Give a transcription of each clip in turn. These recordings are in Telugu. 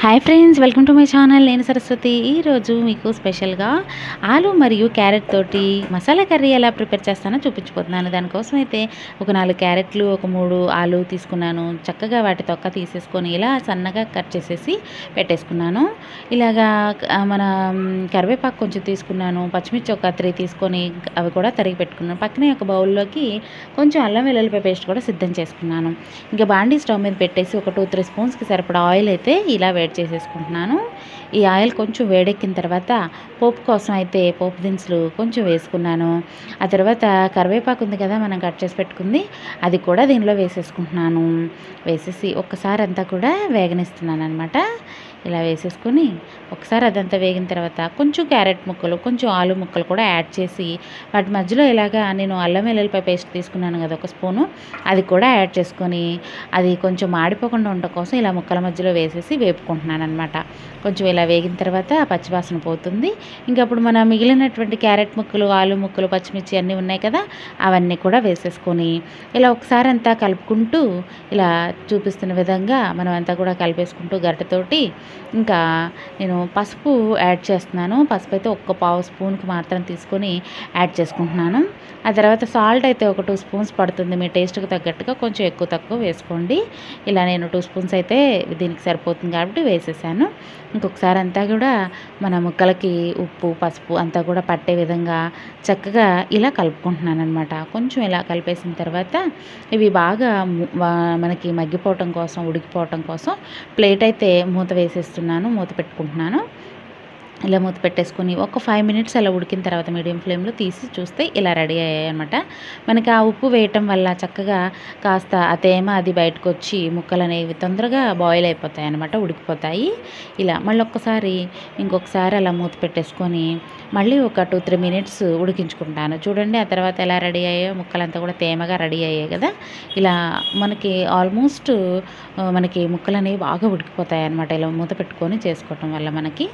Hi friends, welcome to my channel. నేను సరస్వతి. ఈరోజు మీకు స్పెషల్గా ఆలు మరియు క్యారెట్ తోటి మసాలా కర్రీ ఎలా ప్రిపేర్ చేస్తానో చూపించిపోతున్నాను. దానికోసం అయితే ఒక 4 క్యారెట్లు, ఒక 3 ఆలు తీసుకున్నాను. చక్కగా వాటి తొక్క తీసేసుకొని ఇలా సన్నగా కట్ చేసేసి పెట్టేసుకున్నాను. ఇలాగా మన కరివేపాకు కొంచెం తీసుకున్నాను. పచ్చిమిర్చి ఒక 3 తీసుకొని అవి కూడా తరిగి పెట్టుకున్నాను. పక్కనే ఒక బౌల్లోకి కొంచెం అల్లం వెల్లుల్లిపాయ పేస్ట్ కూడా సిద్ధం చేసుకున్నాను. ఇంకా బాండీ స్టవ్ మీద పెట్టేసి ఒక 2-3 స్పూన్స్కి సరిపడా ఆయిల్ అయితే ఇలా వేడి చేసేసుకుంటున్నాను. ఈ ఆయిల్ కొంచెం వేడెక్కిన తర్వాత పోపు కోసం అయితే పోపు దినుసులు కొంచెం వేసుకున్నాను. ఆ తర్వాత కరివేపాకు ఉంది కదా మనం కట్ చేసి పెట్టుకుంది, అది కూడా దీనిలో వేసేసుకుంటున్నాను. వేసేసి ఒక్కసారి అంతా కూడా వేగనిస్తున్నాను అనమాట. ఇలా వేసేసుకొని ఒకసారి అదంతా వేగిన తర్వాత కొంచెం క్యారెట్ ముక్కలు, కొంచెం ఆలు ముక్కలు కూడా యాడ్ చేసి వాటి మధ్యలో ఇలాగా నేను అల్లం వెల్లుల్లిపాయ పేస్ట్ తీసుకున్నాను కదా 1 స్పూను, అది కూడా యాడ్ చేసుకొని అది కొంచెం మాడిపోకుండా ఉండటం కోసం ఇలా ముక్కల మధ్యలో వేసేసి వేపుకుంటున్నాను అనమాట. కొంచెం ఇలా వేగిన తర్వాత పచ్చివాసన పోతుంది. ఇంకప్పుడు మన మిగిలినటువంటి క్యారెట్ ముక్కలు, ఆలు ముక్కలు, పచ్చిమిర్చి అన్నీ ఉన్నాయి కదా, అవన్నీ కూడా వేసేసుకొని ఇలా ఒకసారి అంతా కలుపుకుంటూ ఇలా చూపిస్తున్న విధంగా మనం అంతా కూడా కలిపేసుకుంటూ గరిటెతోటి ఇంకా నేను పసుపు యాడ్ చేస్తున్నాను. పసుపు అయితే 1 స్పూన్కి మాత్రం తీసుకొని యాడ్ చేసుకుంటున్నాను. ఆ తర్వాత సాల్ట్ అయితే ఒక 2 స్పూన్స్ పడుతుంది. మీ టేస్ట్కి తగ్గట్టుగా కొంచెం ఎక్కువ తక్కువ వేసుకోండి. ఇలా నేను 2 స్పూన్స్ అయితే దీనికి సరిపోతుంది కాబట్టి వేసేసాను. ఇంకొకసారి అంతా కూడా మన ముక్కలకి ఉప్పు, పసుపు అంతా కూడా పట్టే విధంగా చక్కగా ఇలా కలుపుకుంటున్నాను అనమాట. కొంచెం ఇలా కలిపేసిన తర్వాత ఇవి బాగా మనకి మగ్గిపోవటం కోసం, ఉడికిపోవటం కోసం ప్లేట్ అయితే మూత వేసేస్తున్నాను, మూత పెట్టుకుంటున్నాను. ఇలా మూత పెట్టేసుకొని ఒక 5 మినిట్స్ అలా ఉడికిన తర్వాత మీడియం ఫ్లేమ్లో తీసి చూస్తే ఇలా రెడీ అయ్యాయి అనమాట. మనకి ఆ ఉప్పు వేయటం వల్ల చక్కగా కాస్త ఆ తేమ అది బయటకు వచ్చి ముక్కలు అనేవి తొందరగా బాయిల్ అయిపోతాయి అనమాట, ఉడికిపోతాయి. ఇలా మళ్ళీ ఇంకొకసారి అలా మూత పెట్టేసుకొని మళ్ళీ ఒక 2-3 మినిట్స్ ఉడికించుకుంటాను. చూడండి ఆ తర్వాత ఎలా రెడీ అయ్యాయో, ముక్కలంతా కూడా తేమగా రెడీ అయ్యాయి కదా. ఇలా మనకి ఆల్మోస్ట్ మనకి ముక్కలు అనేవి బాగా ఉడికిపోతాయి అనమాట, ఇలా మూత పెట్టుకొని చేసుకోవటం వల్ల మనకి.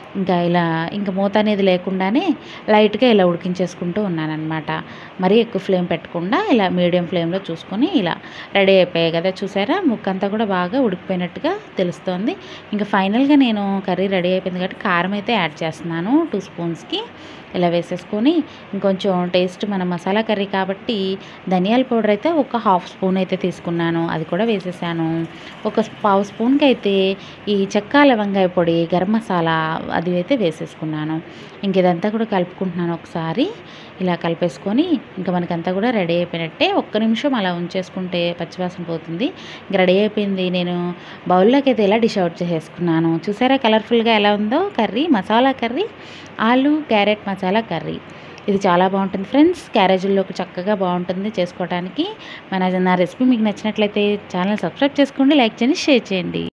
ఇంకా మూత అనేది లేకుండానే లైట్గా ఇలా ఉడికించేసుకుంటూ ఉన్నానన్నమాట. మరీ ఎక్కువ ఫ్లేమ్ పెట్టకుండా ఇలా మీడియం ఫ్లేమ్లో చూసుకొని ఇలా రెడీ అయిపోయాయి కదా. చూసారా, ముక్క అంతా కూడా బాగా ఉడికిపోయినట్టుగా తెలుస్తోంది. ఇంకా ఫైనల్గా నేను కర్రీ రెడీ అయిపోయింది కాబట్టి కారం అయితే యాడ్ చేస్తున్నాను 2 స్పూన్స్కి. ఇలా వేసేసుకొని ఇంకొంచెం టేస్ట్, మన మసాలా కర్రీ కాబట్టి ధనియాల పౌడర్ అయితే ఒక 1/2 స్పూన్ అయితే తీసుకున్నాను, అది కూడా వేసేసాను. ఒక 1/2 స్పూన్కి అయితే ఈ చెక్క లవంగాయ పొడి, గరం మసాలా అది అయితే వేసేసుకున్నాను. ఇంక ఇదంతా కూడా కలుపుకుంటున్నాను ఒకసారి. ఇలా కలిపేసుకొని ఇంకా మనకంతా కూడా రెడీ అయిపోయినట్టే. 1 నిమిషం అలా ఉంచేసుకుంటే పచ్చివాసన పోతుంది. ఇంక రెడీ అయిపోయింది. నేను బౌల్లోకి అయితే ఇలా డిష్ అవుట్ చేసేసుకున్నాను. చూసారా కలర్ఫుల్గా ఎలా ఉందో కర్రీ, మసాలా కర్రీ, ఆలు క్యారెట్ మసాలా కర్రీ. ఇది చాలా బాగుంటుంది ఫ్రెండ్స్. క్యారేజీల్లోకి చక్కగా బాగుంటుంది చేసుకోవడానికి. నా రెసిపీ మీకు నచ్చినట్లయితే ఛానల్ సబ్స్క్రైబ్ చేసుకోండి, లైక్ చేయండి, షేర్ చేయండి.